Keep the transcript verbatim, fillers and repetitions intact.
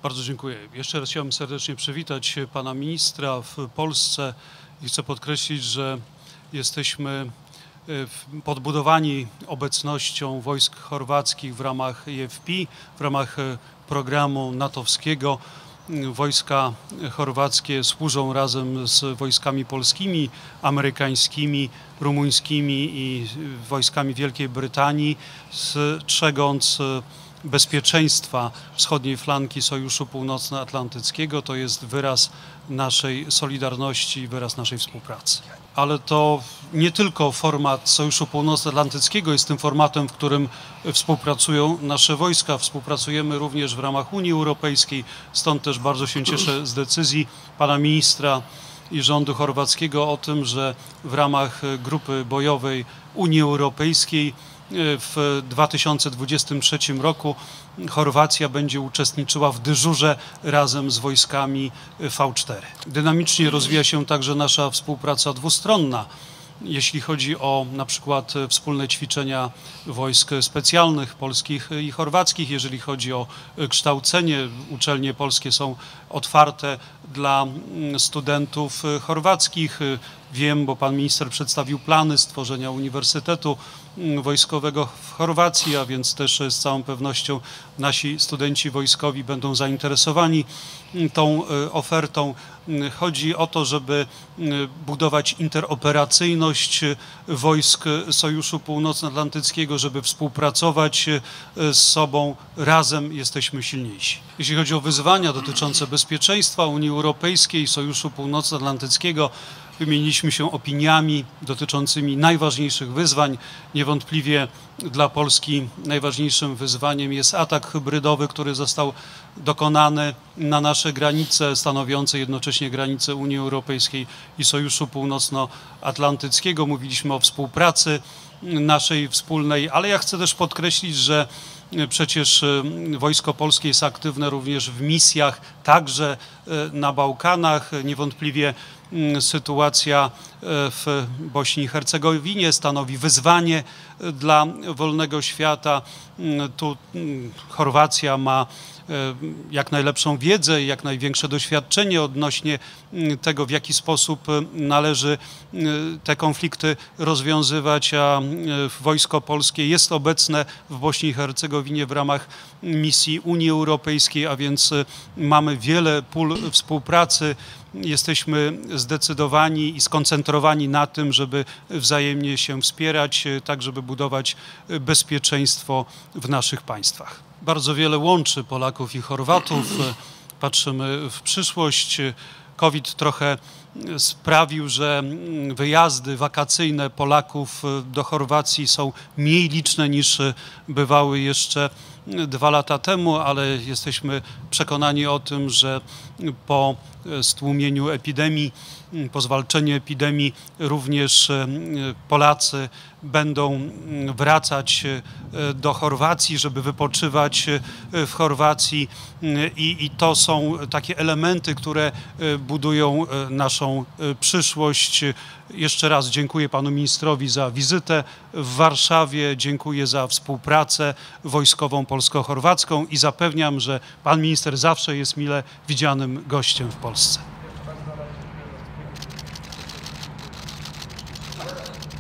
Bardzo dziękuję. Jeszcze raz chciałbym serdecznie przywitać pana ministra w Polsce i chcę podkreślić, że jesteśmy podbudowani obecnością wojsk chorwackich w ramach E F P, w ramach programu natowskiego. Wojska chorwackie służą razem z wojskami polskimi, amerykańskimi, rumuńskimi i wojskami Wielkiej Brytanii, strzegąc bezpieczeństwa wschodniej flanki Sojuszu Północnoatlantyckiego. To jest wyraz naszej solidarności, wyraz naszej współpracy. Ale to nie tylko format Sojuszu Północnoatlantyckiego jest tym formatem, w którym współpracują nasze wojska. Współpracujemy również w ramach Unii Europejskiej, stąd też bardzo się cieszę z decyzji pana ministra i rządu chorwackiego o tym, że w ramach grupy bojowej Unii Europejskiej w dwa tysiące dwudziestym trzecim roku Chorwacja będzie uczestniczyła w dyżurze razem z wojskami V cztery. Dynamicznie rozwija się także nasza współpraca dwustronna, jeśli chodzi o na przykład wspólne ćwiczenia wojsk specjalnych polskich i chorwackich, jeżeli chodzi o kształcenie. Uczelnie polskie są otwarte dla studentów chorwackich. Wiem, bo pan minister przedstawił plany stworzenia Uniwersytetu Wojskowego w Chorwacji, a więc też z całą pewnością nasi studenci wojskowi będą zainteresowani tą ofertą. Chodzi o to, żeby budować interoperacyjność wojsk Sojuszu Północnoatlantyckiego, żeby współpracować z sobą. Razem jesteśmy silniejsi. Jeśli chodzi o wyzwania dotyczące bezpieczeństwa Unii Europejskiej i Sojuszu Północnoatlantyckiego, wymieniliśmy się opiniami dotyczącymi najważniejszych wyzwań. Niewątpliwie dla Polski najważniejszym wyzwaniem jest atak hybrydowy, który został dokonany na nasze granice, stanowiące jednocześnie granice Unii Europejskiej i Sojuszu Północnoatlantyckiego. Mówiliśmy o współpracy naszej wspólnej, ale ja chcę też podkreślić, że przecież Wojsko Polskie jest aktywne również w misjach, także na Bałkanach. Niewątpliwie sytuacja w Bośni i Hercegowinie stanowi wyzwanie dla wolnego świata. Tu Chorwacja ma jak najlepszą wiedzę i jak największe doświadczenie odnośnie tego, w jaki sposób należy te konflikty rozwiązywać, a Wojsko Polskie jest obecne w Bośni i Hercegowinie w ramach misji Unii Europejskiej, a więc mamy wiele pól współpracy. Jesteśmy zdecydowani i skoncentrowani na tym, żeby wzajemnie się wspierać, tak żeby budować bezpieczeństwo w naszych państwach. Bardzo wiele łączy Polaków i Chorwatów. Patrzymy w przyszłość. COVID trochę sprawił, że wyjazdy wakacyjne Polaków do Chorwacji są mniej liczne niż bywały jeszcze dwa lata temu, ale jesteśmy przekonani o tym, że po stłumieniu epidemii, po zwalczeniu epidemii również Polacy będą wracać do Chorwacji, żeby wypoczywać w Chorwacji i, i to są takie elementy, które budują naszą przyszłość. Jeszcze raz dziękuję panu ministrowi za wizytę w Warszawie, dziękuję za współpracę wojskową polsko-chorwacką i zapewniam, że pan minister zawsze jest mile widzianym gościem w Polsce.